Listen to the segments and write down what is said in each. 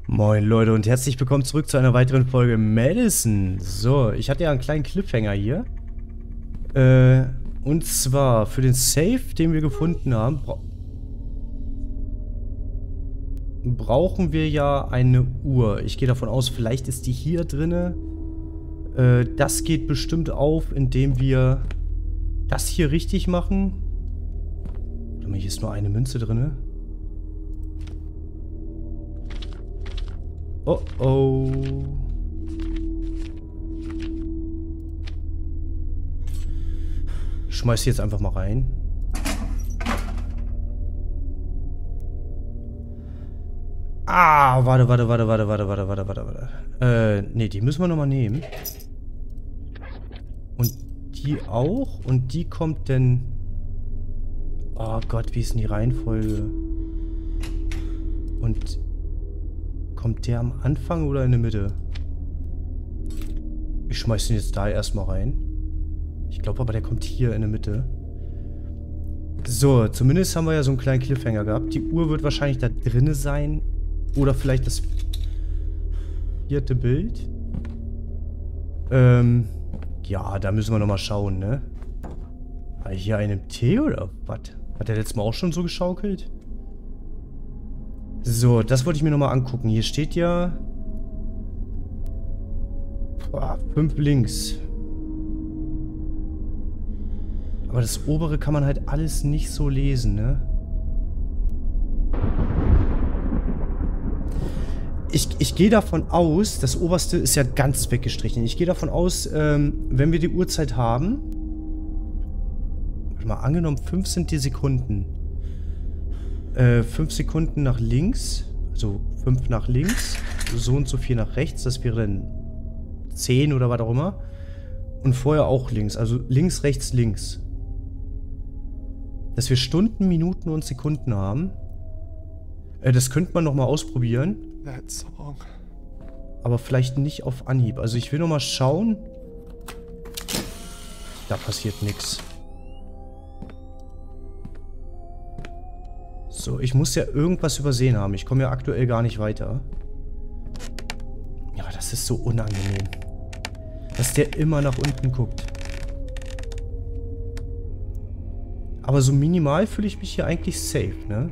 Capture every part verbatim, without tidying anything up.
Moin Leute und herzlich willkommen zurück zu einer weiteren Folge Madison. So, ich hatte ja einen kleinen Cliffhanger hier. Äh, und zwar für den Safe, den wir gefunden haben, bra brauchen wir ja eine Uhr. Ich gehe davon aus, vielleicht ist die hier drinne. Äh, das geht bestimmt auf, indem wir das hier richtig machen. Warte mal, hier ist nur eine Münze drinne. Oh oh. Schmeiß sie jetzt einfach mal rein. Ah, warte, warte, warte, warte, warte, warte, warte, warte, warte. Äh, nee, die müssen wir nochmal nehmen. Und die auch? Und die kommt denn... Oh Gott, wie ist denn die Reihenfolge? Und... Kommt der am Anfang oder in der Mitte? Ich schmeiß den jetzt da erstmal rein. Ich glaube aber, der kommt hier in der Mitte. So, zumindest haben wir ja so einen kleinen Cliffhanger gehabt. Die Uhr wird wahrscheinlich da drinne sein. Oder vielleicht das vierte Bild. Ähm, ja, da müssen wir nochmal schauen, ne? War hier einem Tee oder was? Hat der letztes Mal auch schon so geschaukelt? So, das wollte ich mir nochmal angucken. Hier steht ja... Boah, fünf links. Aber das obere kann man halt alles nicht so lesen, ne? Ich, ich gehe davon aus, das oberste ist ja ganz weggestrichen. Ich gehe davon aus, ähm, wenn wir die Uhrzeit haben... Warte mal, angenommen, fünf sind die Sekunden. Äh, fünf Sekunden nach links, also fünf nach links, so und so viel nach rechts, das wäre dann zehn oder was auch immer. Und vorher auch links, also links, rechts, links. Dass wir Stunden, Minuten und Sekunden haben. Äh, das könnte man nochmal ausprobieren. Aber vielleicht nicht auf Anhieb. Also ich will nochmal schauen. Da passiert nichts. So, ich muss ja irgendwas übersehen haben. Ich komme ja aktuell gar nicht weiter. Ja, das ist so unangenehm. Dass der immer nach unten guckt. Aber so minimal fühle ich mich hier eigentlich safe, ne?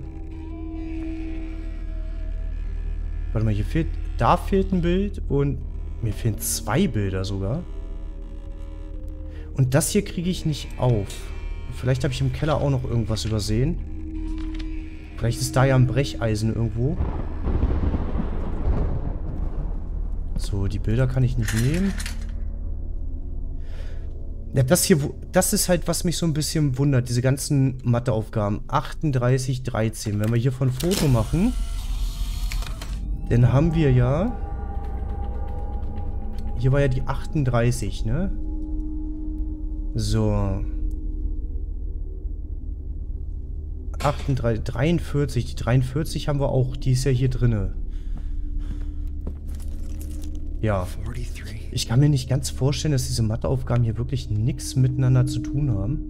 Warte mal, hier fehlt... Da fehlt ein Bild und... Mir fehlen zwei Bilder sogar. Und das hier kriege ich nicht auf. Vielleicht habe ich im Keller auch noch irgendwas übersehen. Vielleicht ist da ja ein Brecheisen irgendwo. So, die Bilder kann ich nicht nehmen. Ja, das hier, das ist halt, was mich so ein bisschen wundert. Diese ganzen Matheaufgaben. achtunddreißig, dreizehn. Wenn wir hier von Foto machen, dann haben wir ja... Hier war ja die achtunddreißig, ne? So... achtunddreißig, dreiundvierzig. Die dreiundvierzig haben wir auch. Die ist ja hier drinne. Ja. Ich kann mir nicht ganz vorstellen, dass diese Matheaufgaben hier wirklich nichts miteinander zu tun haben.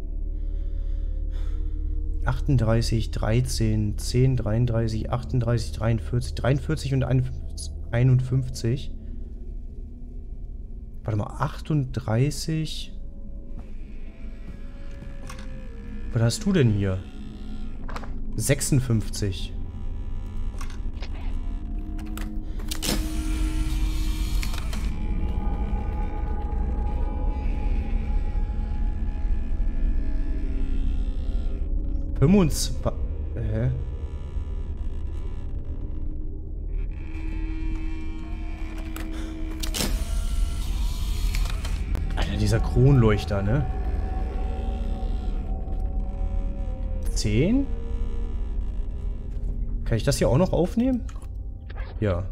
achtunddreißig, dreizehn, zehn, dreiunddreißig, achtunddreißig, dreiundvierzig. dreiundvierzig und einundfünfzig. Warte mal, achtunddreißig. Was hast du denn hier? sechsundfünfzig. fünfundzwanzig. Hä? Alter, dieser Kronleuchter, ne? zehn? Kann ich das hier auch noch aufnehmen? Ja.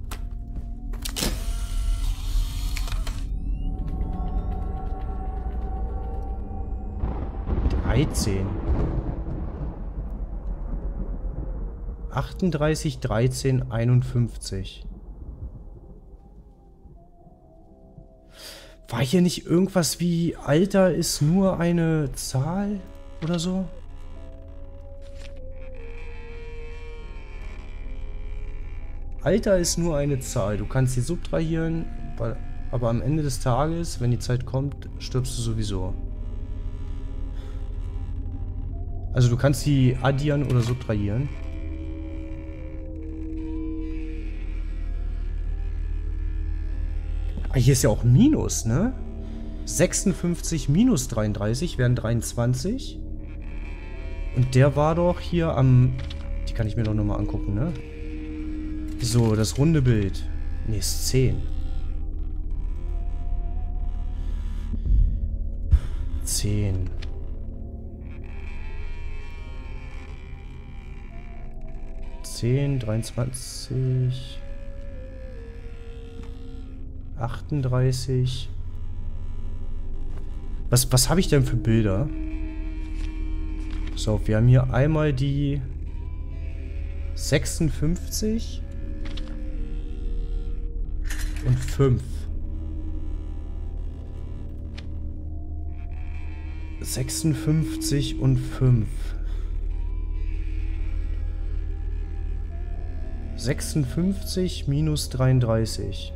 dreizehn. achtunddreißig, dreizehn, einundfünfzig. War hier nicht irgendwas wie Alter ist nur eine Zahl oder so? Alter ist nur eine Zahl. Du kannst sie subtrahieren, aber am Ende des Tages, wenn die Zeit kommt, stirbst du sowieso. Also du kannst sie addieren oder subtrahieren. Ah, hier ist ja auch ein Minus, ne? sechsundfünfzig minus dreiunddreißig wären dreiundzwanzig. Und der war doch hier am... Die kann ich mir doch nochmal angucken, ne? So, das runde Bild. Ne, ist zehn. zehn. zehn, dreiundzwanzig... achtunddreißig... Was, was habe ich denn für Bilder? Pass auf, wir haben hier einmal die sechsundfünfzig und fünf. sechsundfünfzig und fünf. sechsundfünfzig minus dreiunddreißig.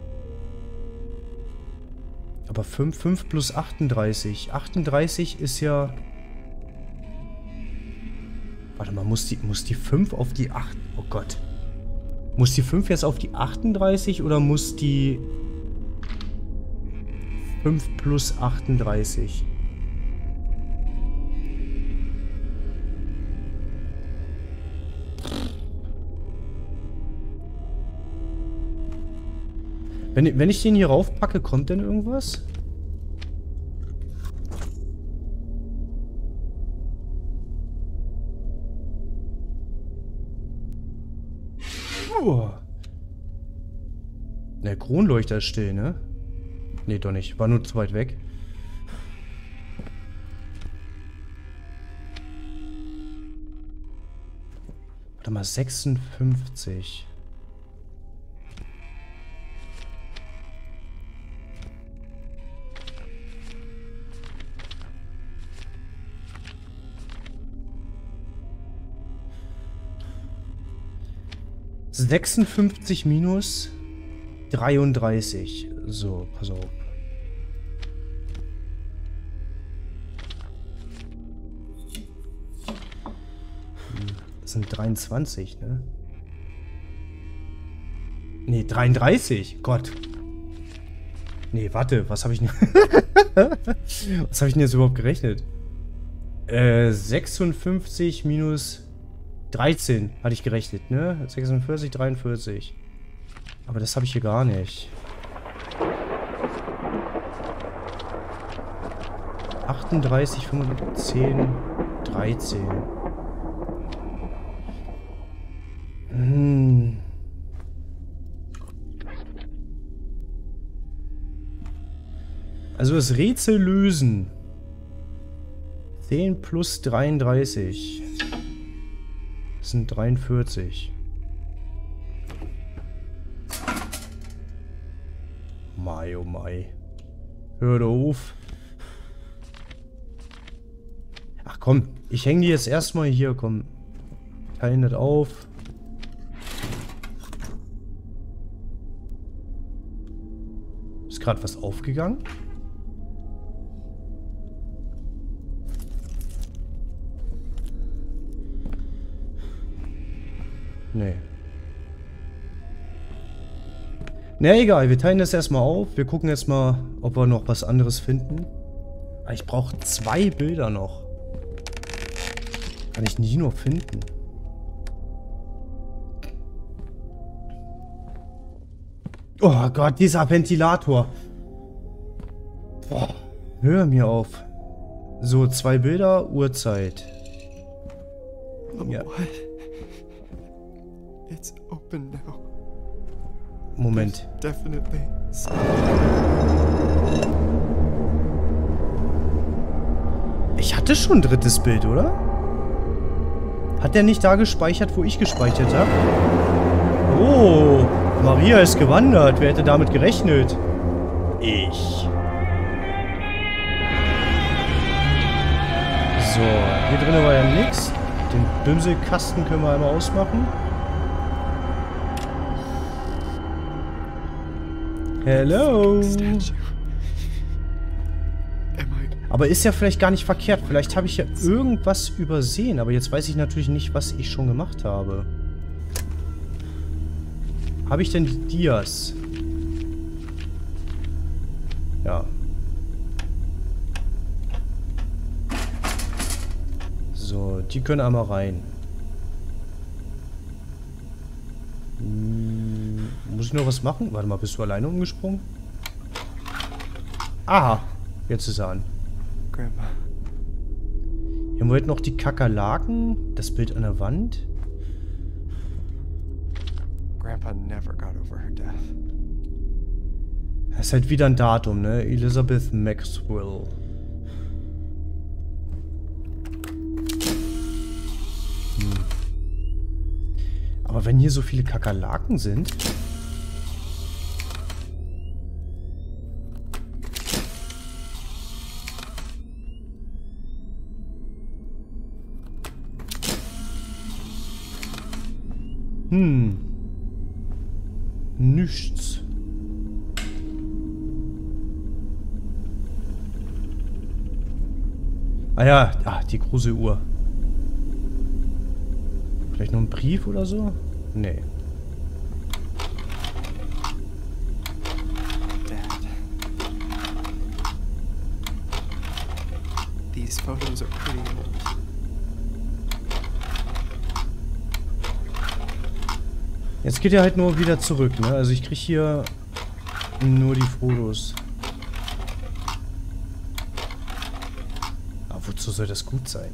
Aber fünf, fünf plus achtunddreißig. achtunddreißig ist ja... Warte mal, muss die, muss die fünf auf die acht... Oh Gott. Muss die fünf jetzt auf die achtunddreißig oder muss die fünf plus achtunddreißig? Wenn, wenn ich den hier raufpacke, kommt denn irgendwas? Uh. Der Kronleuchter ist still, ne? Nee, doch nicht. War nur zu weit weg. Warte mal, sechsundfünfzig. sechsundfünfzig minus dreiunddreißig. So, pass auf. Das sind dreiundzwanzig, ne? Ne, dreiunddreißig. Gott. Ne, warte, was habe ich denn... was habe ich denn jetzt überhaupt gerechnet? Äh, sechsundfünfzig minus... dreizehn hatte ich gerechnet, ne? sechsundvierzig, dreiundvierzig. Aber das habe ich hier gar nicht. achtunddreißig, fünfunddreißig, zehn, dreizehn. Hm. Also das Rätsel lösen. zehn plus dreiunddreißig. Das sind dreiundvierzig. Mai, oh Mai. Hör doch auf. Ach komm, ich hänge die jetzt erstmal hier, komm. Teilen das auf. Ist gerade was aufgegangen? Nee. Na egal, wir teilen das erstmal auf. Wir gucken jetzt mal, ob wir noch was anderes finden. Ich brauche zwei Bilder noch. Kann ich nie noch finden. Oh Gott, dieser Ventilator. Boah, hör mir auf. So, zwei Bilder, Uhrzeit. Ja. It's open now. Moment. Definitely. Ich hatte schon ein drittes Bild, oder? Hat der nicht da gespeichert, wo ich gespeichert habe? Oh, Maria ist gewandert. Wer hätte damit gerechnet? Ich. So, hier drinnen war ja nichts. Den Bimselkasten können wir einmal ausmachen. Hello. Aber ist ja vielleicht gar nicht verkehrt. Vielleicht habe ich ja irgendwas übersehen. Aber jetzt weiß ich natürlich nicht, was ich schon gemacht habe. Habe ich denn die Dias? Ja. So, die können einmal rein. Hm, muss ich noch was machen? Warte mal, bist du alleine umgesprungen? Aha, jetzt ist er an. Grandma. Hier haben wir heute noch die Kakerlaken, das Bild an der Wand. Grandpa never got over her death. Das ist halt wieder ein Datum, ne? Elizabeth Maxwell. Hm. Aber wenn hier so viele Kakerlaken sind... Hm. Nichts. Ah ja, ah, die große Uhr. Vielleicht noch ein Brief oder so? Nee. Dad. These photos are pretty old. Jetzt geht er halt nur wieder zurück, ne? Also ich kriege hier nur die Fotos. Aber wozu soll das gut sein?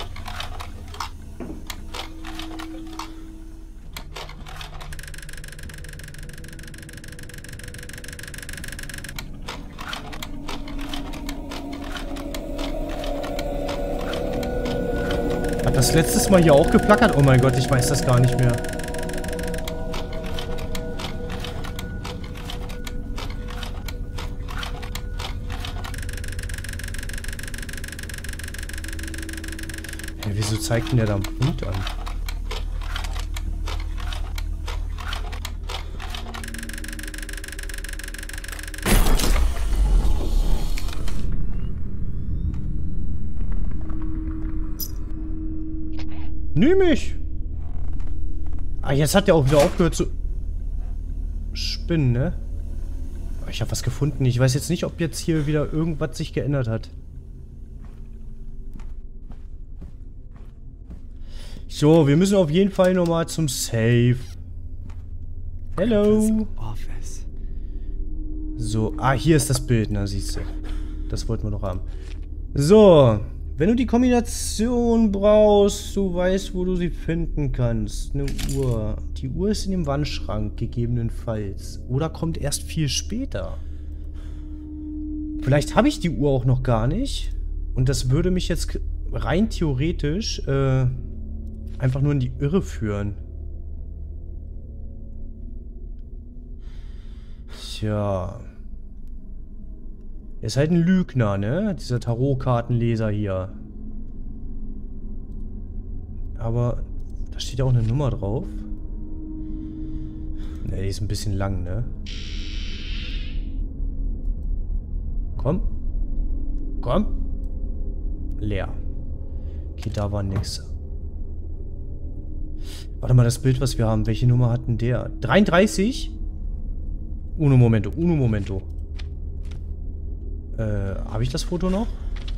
Hat das letztes Mal hier auch geplackert? Oh mein Gott, ich weiß das gar nicht mehr. Wieso zeigt denn der da einen Punkt an? Nimm mich! Ah, jetzt hat der auch wieder aufgehört zu spinnen, ne? Aber ich habe was gefunden. Ich weiß jetzt nicht, ob jetzt hier wieder irgendwas sich geändert hat. So, wir müssen auf jeden Fall nochmal zum Safe. Hello. So, ah, hier ist das Bild, na siehst du. Das wollten wir noch haben. So, wenn du die Kombination brauchst, du weißt, wo du sie finden kannst. Eine Uhr. Die Uhr ist in dem Wandschrank, gegebenenfalls. Oder kommt erst viel später. Vielleicht habe ich die Uhr auch noch gar nicht. Und das würde mich jetzt rein theoretisch, äh... einfach nur in die Irre führen. Tja. Er ist halt ein Lügner, ne? Dieser Tarotkartenleser hier. Aber da steht ja auch eine Nummer drauf. Ne, die ist ein bisschen lang, ne? Komm. Komm. Leer. Okay, da war nix. Warte mal, das Bild, was wir haben. Welche Nummer hat denn der? dreiunddreißig? Uno momento, uno momento. Äh, habe ich das Foto noch?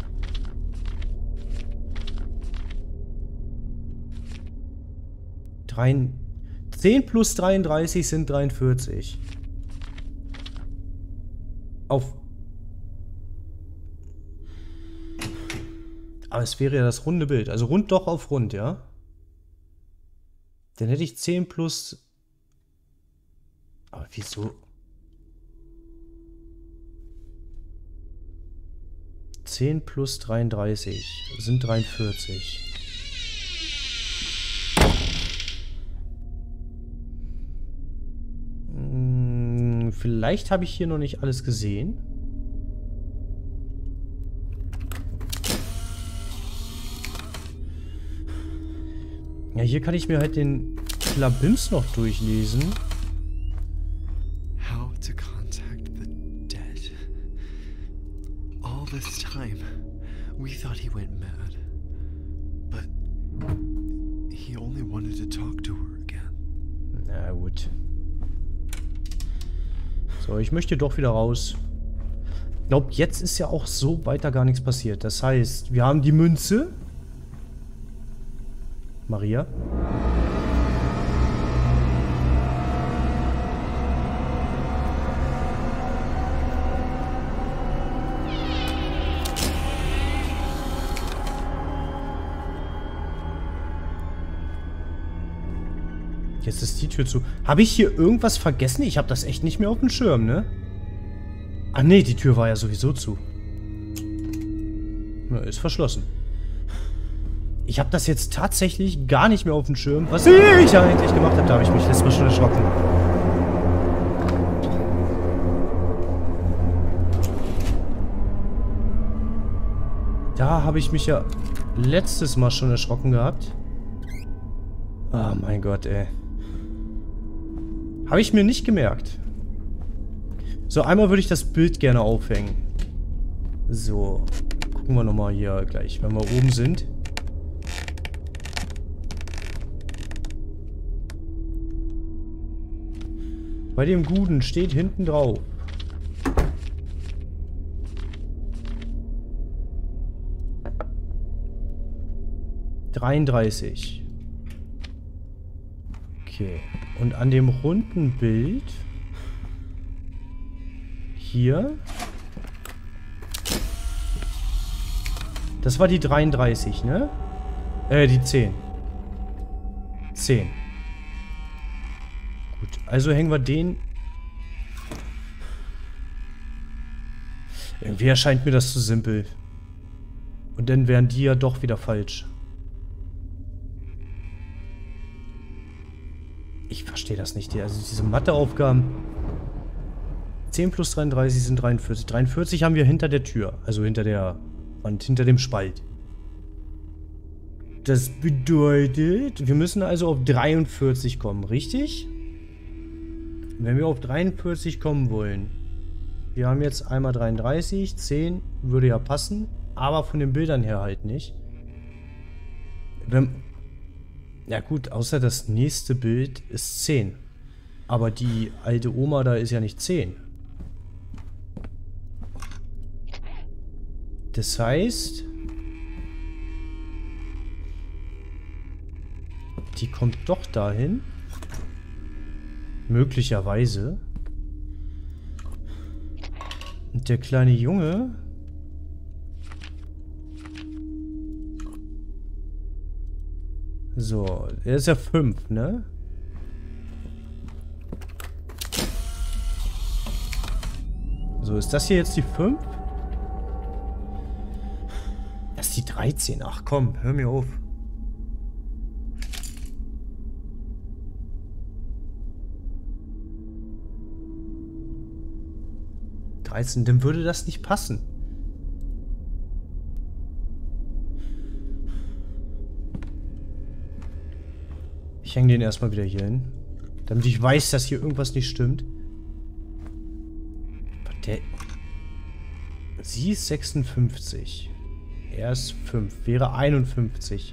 zehn plus dreiunddreißig sind dreiundvierzig. Auf. Aber es wäre ja das runde Bild. Also rund doch auf rund, ja? Dann hätte ich zehn plus... Aber wieso? zehn plus dreiunddreißig sind dreiundvierzig. Hm, vielleicht habe ich hier noch nicht alles gesehen. Ja, hier kann ich mir halt den Klabims noch durchlesen. How to contact this time, we thought he went mad. But he only wanted to talk to her again. Na gut. So, ich möchte doch wieder raus. Ich glaube, jetzt ist ja auch so weiter gar nichts passiert. Das heißt, wir haben die Münze. Maria. Jetzt ist die Tür zu. Habe ich hier irgendwas vergessen? Ich habe das echt nicht mehr auf dem Schirm, ne? Ah, ne, die Tür war ja sowieso zu. Na, ist verschlossen. Ich habe das jetzt tatsächlich gar nicht mehr auf dem Schirm. Was ich ja eigentlich gemacht habe, da habe ich mich letztes Mal schon erschrocken. Da habe ich mich ja letztes Mal schon erschrocken gehabt. Oh mein Gott, ey. Habe ich mir nicht gemerkt. So, einmal würde ich das Bild gerne aufhängen. So. Gucken wir nochmal hier gleich, wenn wir oben sind. Bei dem Guten steht hinten drauf. dreiunddreißig. Okay. Und an dem runden Bild hier, das war die dreiunddreißig, ne? Äh, die zehn. zehn. Gut, also hängen wir den. Irgendwie erscheint mir das zu simpel. Und dann wären die ja doch wieder falsch. Ich verstehe das nicht. Also diese Matheaufgaben. zehn plus dreiunddreißig sind dreiundvierzig. dreiundvierzig haben wir hinter der Tür. Also hinter der Wand, hinter dem Spalt. Das bedeutet, wir müssen also auf dreiundvierzig kommen, richtig? Wenn wir auf dreiundvierzig kommen wollen. Wir haben jetzt einmal dreiunddreißig, zehn würde ja passen, aber von den Bildern her halt nicht. Wenn... Ja gut, außer das nächste Bild ist zehn. Aber die alte Oma da ist ja nicht zehn. Das heißt... Die kommt doch dahin. Möglicherweise. Und der kleine Junge... So, er ist ja fünf, ne? So, ist das hier jetzt die fünf? Das ist die dreizehn. Ach komm, hör mir auf. dreizehn, dann würde das nicht passen. Ich hänge den erstmal wieder hier hin. Damit ich weiß, dass hier irgendwas nicht stimmt. Der... Sie ist sechsundfünfzig. Er ist fünf. Wäre einundfünfzig.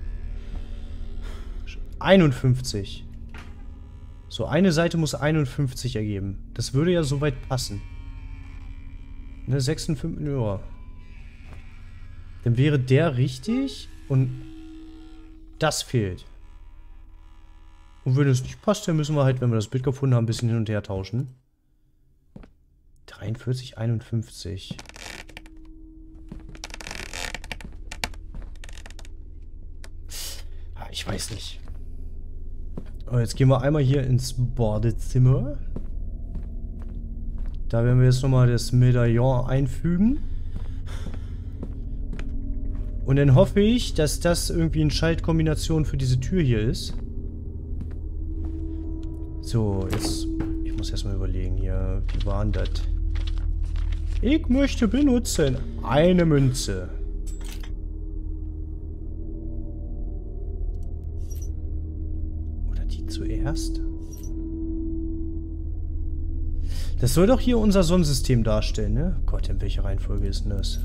einundfünfzig. So, eine Seite muss einundfünfzig ergeben. Das würde ja soweit passen. Ne, sechsundfünfzig. Ja. Dann wäre der richtig und das fehlt. Und wenn es nicht passt, dann müssen wir halt, wenn wir das Bild gefunden haben, ein bisschen hin und her tauschen. dreiundvierzig, einundfünfzig. Ah, ich weiß nicht. Oh, jetzt gehen wir einmal hier ins Badezimmer. Da werden wir jetzt nochmal das Medaillon einfügen. Und dann hoffe ich, dass das irgendwie eine Schaltkombination für diese Tür hier ist. So, jetzt... Ich muss erstmal überlegen hier. Wie war denn das? Ich möchte benutzen eine Münze. Oder die zuerst? Das soll doch hier unser Sonnensystem darstellen, ne? Gott, in welcher Reihenfolge ist denn das?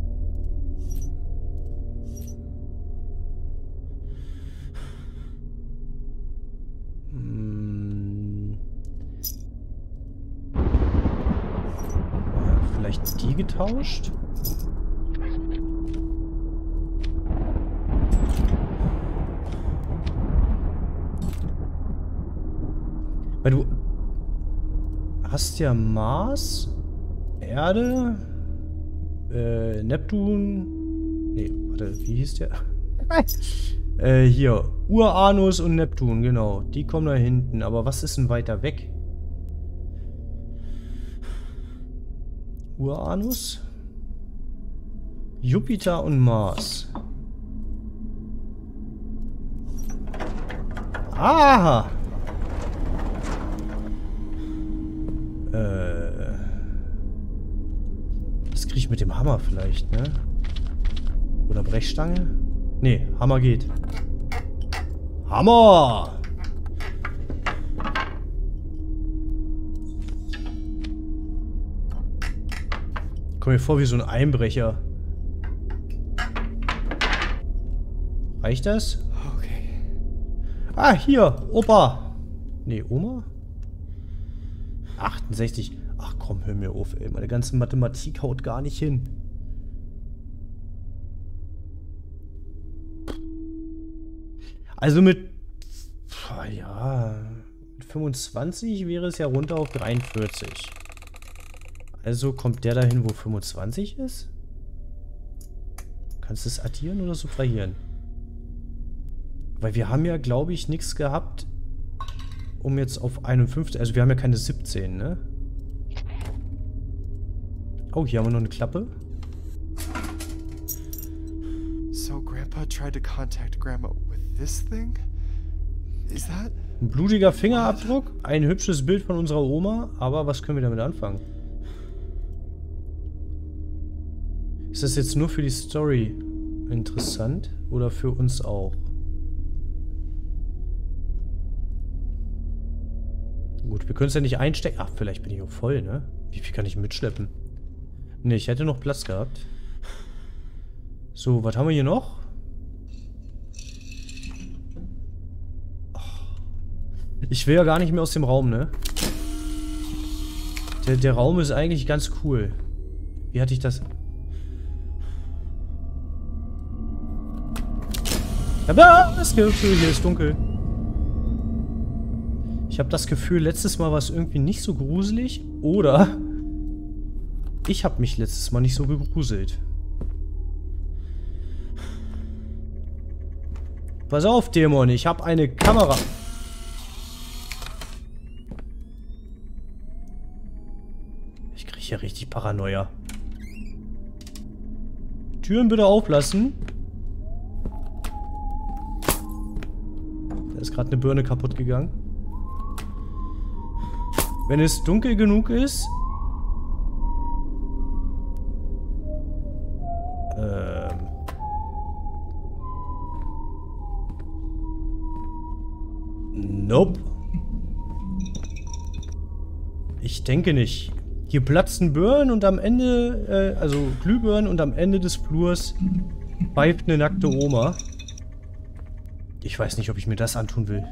Hm. Vielleicht die getauscht? Weil du hast ja Mars, Erde, äh, Neptun. Nee, warte, wie hieß der? äh, hier, Uranus und Neptun, genau. Die kommen da hinten. Aber was ist denn weiter weg? Uranus, Jupiter und Mars. Aha! Äh. Das kriege ich mit dem Hammer vielleicht, ne? Oder Brechstange? Nee, Hammer geht. Hammer! Komm mir vor wie so ein Einbrecher. Reicht das? Okay. Ah, hier, Opa. Nee, Oma? achtundsechzig. Ach komm, hör mir auf, ey. Meine ganze Mathematik haut gar nicht hin. Also mit... Ja... Mit fünfundzwanzig wäre es ja runter auf dreiundvierzig. Also kommt der dahin, wo fünfundzwanzig ist? Kannst du es addieren oder subtrahieren? Weil wir haben ja, glaube ich, nichts gehabt, um jetzt auf einundfünfzig... Also wir haben ja keine siebzehn, ne? Oh, hier haben wir noch eine Klappe. So Grandpa tried to contact Grandma with this thing? Is that... Ein blutiger Fingerabdruck, ein hübsches Bild von unserer Oma, aber was können wir damit anfangen? Ist das jetzt nur für die Story interessant oder für uns auch? Gut, wir können es ja nicht einstecken. Ach, vielleicht bin ich auch voll, ne? Wie viel kann ich mitschleppen? Ne, ich hätte noch Platz gehabt. So, was haben wir hier noch? Ich will ja gar nicht mehr aus dem Raum, ne? Der, der Raum ist eigentlich ganz cool. Wie hatte ich das... Ich habe das Gefühl, hier ist dunkel. Ich habe das Gefühl, letztes Mal war es irgendwie nicht so gruselig. Oder ich habe mich letztes Mal nicht so gegruselt. Pass auf, Dämon, ich habe eine Kamera. Ich kriege hier richtig Paranoia. Türen bitte auflassen. Da ist gerade eine Birne kaputt gegangen. Wenn es dunkel genug ist... Ähm... Nope. Ich denke nicht. Hier platzen Birnen und am Ende, äh, also Glühbirnen und am Ende des Flurs pfeift eine nackte Oma. Ich weiß nicht, ob ich mir das antun will.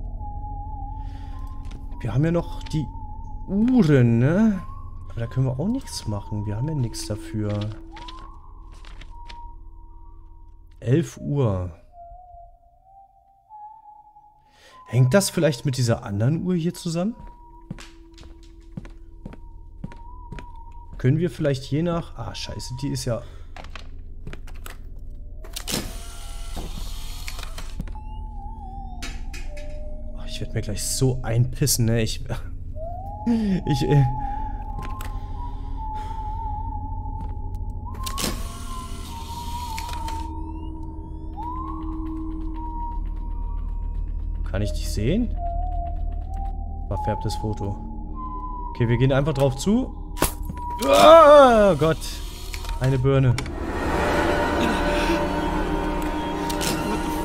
Wir haben ja noch die Uhren, ne? Aber da können wir auch nichts machen. Wir haben ja nichts dafür. elf Uhr. Hängt das vielleicht mit dieser anderen Uhr hier zusammen? Können wir vielleicht je nach... Ah, scheiße, die ist ja... Oh, ich werde mir gleich so einpissen, ne? Ich... Ich... Äh Kann ich dich sehen? Verfärbtes Foto. Okay, wir gehen einfach drauf zu. Oh Gott. Eine Birne.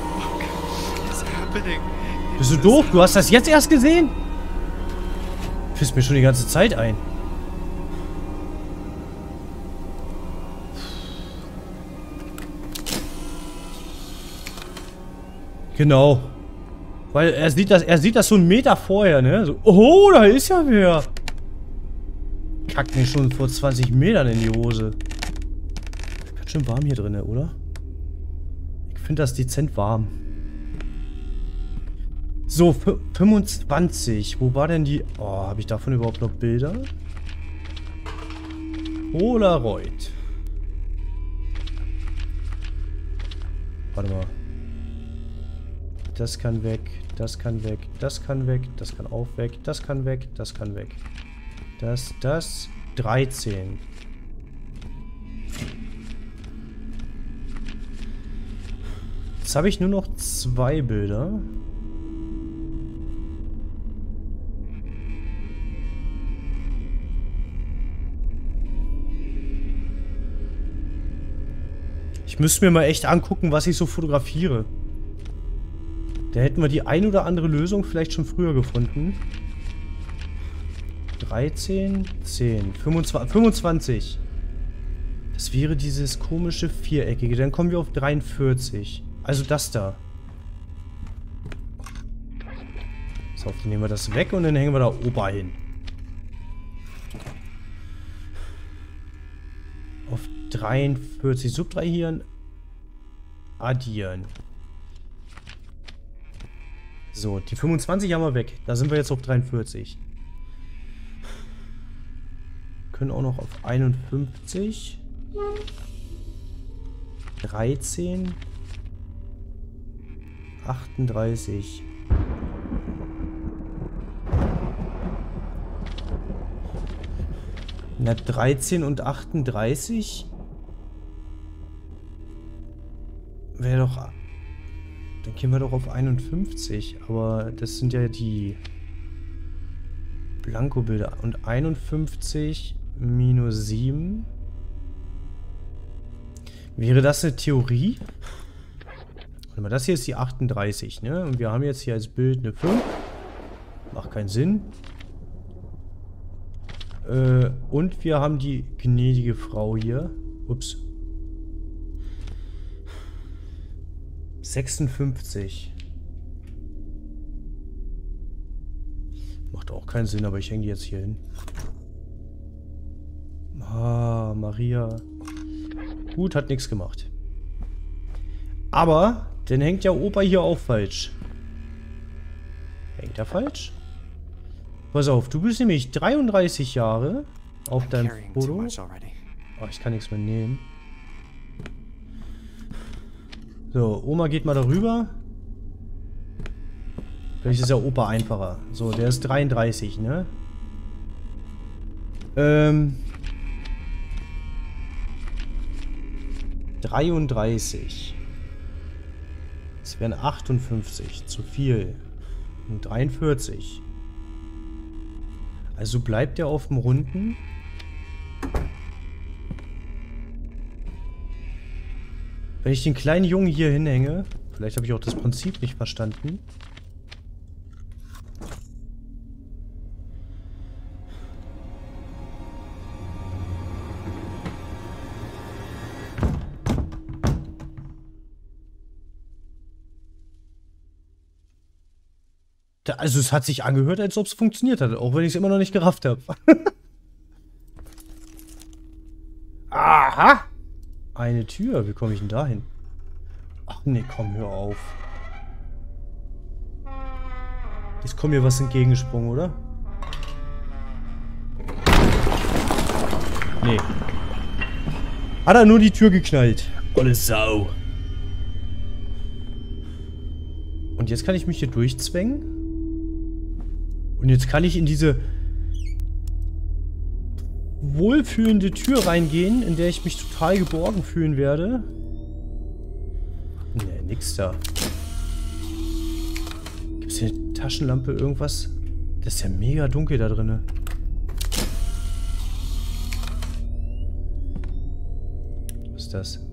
What's happening? Bist du doof? Du hast das jetzt erst gesehen? Pisst mir schon die ganze Zeit ein. Genau. Weil er sieht das, er sieht das so einen Meter vorher, ne? So, oh, da ist ja wer. Kackt mir schon vor zwanzig Metern in die Hose. Ganz schön warm hier drin, oder? Ich finde das dezent warm. So, fünfundzwanzig. Wo war denn die... Oh, habe ich davon überhaupt noch Bilder? Polaroid. Warte mal. Das kann weg, das kann weg, das kann weg, das kann auch weg, das kann weg, das kann weg. Das, das, dreizehn. Jetzt habe ich nur noch zwei Bilder. Ich müsste mir mal echt angucken, was ich so fotografiere. Da hätten wir die ein oder andere Lösung vielleicht schon früher gefunden. dreizehn, zehn, fünfundzwanzig, fünfundzwanzig. Das wäre dieses komische Viereckige. Dann kommen wir auf dreiundvierzig. Also das da. So, dann nehmen wir das weg und dann hängen wir da Opa hin. Auf dreiundvierzig. Subtrahieren. Addieren. So, die fünfundzwanzig haben wir weg. Da sind wir jetzt auf dreiundvierzig. Können auch noch auf einundfünfzig. dreizehn. achtunddreißig. Na, dreizehn und achtunddreißig? Wäre doch... Dann gehen wir doch auf einundfünfzig. Aber das sind ja die Blankobilder. Und einundfünfzig minus sieben. Wäre das eine Theorie? Warte mal, das hier ist die achtunddreißig, ne? Und wir haben jetzt hier als Bild eine fünf. Macht keinen Sinn. Äh, und wir haben die gnädige Frau hier. Ups. sechsundfünfzig. Macht auch keinen Sinn, aber ich hänge die jetzt hier hin. Ah, Maria. Gut, hat nichts gemacht. Aber, dann hängt ja Opa hier auch falsch. Hängt er falsch? Pass auf, du bist nämlich dreiunddreißig Jahre auf deinem Foto. Oh, ich kann nichts mehr nehmen. So, Oma geht mal darüber. Vielleicht ist ja Opa einfacher. So, der ist dreiunddreißig, ne? Ähm. dreiunddreißig. Das wären achtundfünfzig. Zu viel. Und dreiundvierzig. Also bleibt er auf dem Runden. Wenn ich den kleinen Jungen hier hinhänge, vielleicht habe ich auch das Prinzip nicht verstanden. Da, also es hat sich angehört, als ob es funktioniert hat, auch wenn ich es immer noch nicht gerafft habe. Aha! Eine Tür. Wie komme ich denn da hin? Ach nee, komm, hör auf. Jetzt kommt mir was entgegengesprungen, oder? Nee. Hat er nur die Tür geknallt. Olle Sau. Und jetzt kann ich mich hier durchzwängen. Und jetzt kann ich in diese wohlfühlende Tür reingehen, in der ich mich total geborgen fühlen werde. Ne, nix da. Gibt's hier eine Taschenlampe, irgendwas? Das ist ja mega dunkel da drin. Was ist das?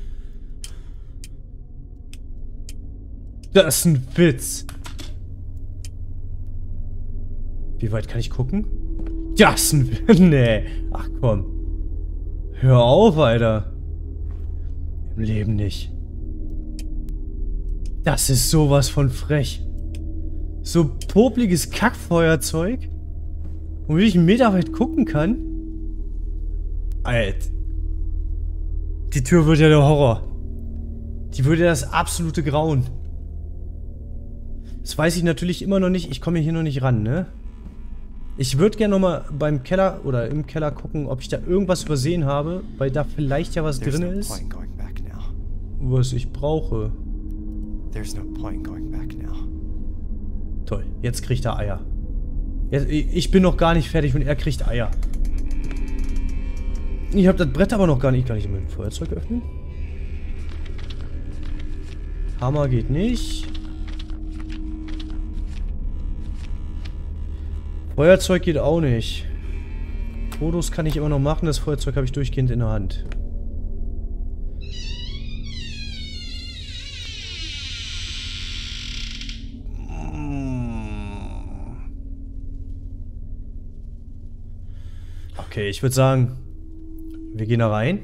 Das ist ein Witz. Wie weit kann ich gucken? Ja, ist ein... Nee. Ach komm. Hör auf, Alter. Im Leben nicht. Das ist sowas von frech. So popliges Kackfeuerzeug. Womit ich einen Meter weit gucken kann. Alter. Die Tür wird ja der Horror. Die würde ja das absolute Grauen. Das weiß ich natürlich immer noch nicht. Ich komme hier noch nicht ran, ne? Ich würde gerne nochmal beim Keller oder im Keller gucken, ob ich da irgendwas übersehen habe, weil da vielleicht ja was drin ist, was ich brauche. Toll, jetzt kriegt er Eier. Jetzt, ich bin noch gar nicht fertig und er kriegt Eier. Ich habe das Brett aber noch gar nicht. Kann ich mit dem Feuerzeug öffnen? Hammer geht nicht. Feuerzeug geht auch nicht. Fotos kann ich immer noch machen. Das Feuerzeug habe ich durchgehend in der Hand. Okay, ich würde sagen, wir gehen da rein.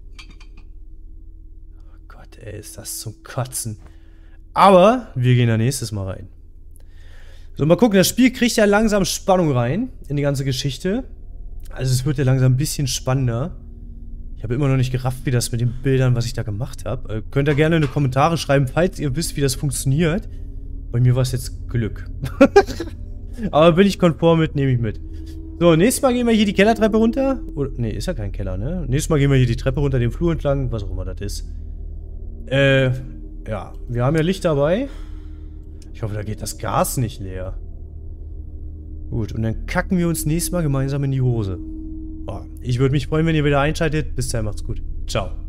Oh Gott, ey, ist das zum Kotzen. Aber wir gehen da nächstes Mal rein. So, mal gucken, das Spiel kriegt ja langsam Spannung rein in die ganze Geschichte. Also es wird ja langsam ein bisschen spannender. Ich habe immer noch nicht gerafft, wie das mit den Bildern, was ich da gemacht habe. Äh, könnt ihr gerne in die Kommentare schreiben, falls ihr wisst, wie das funktioniert. Bei mir war es jetzt Glück. Aber bin ich konform mit, nehme ich mit. So, nächstes Mal gehen wir hier die Kellertreppe runter. Oder, nee, ist ja kein Keller, ne? Nächstes Mal gehen wir hier die Treppe runter, den Flur entlang, was auch immer das ist. Äh, ja, wir haben ja Licht dabei. Ich hoffe, da geht das Gas nicht leer. Gut, und dann kacken wir uns nächstes Mal gemeinsam in die Hose. Oh, ich würde mich freuen, wenn ihr wieder einschaltet. Bis dahin, macht's gut. Ciao.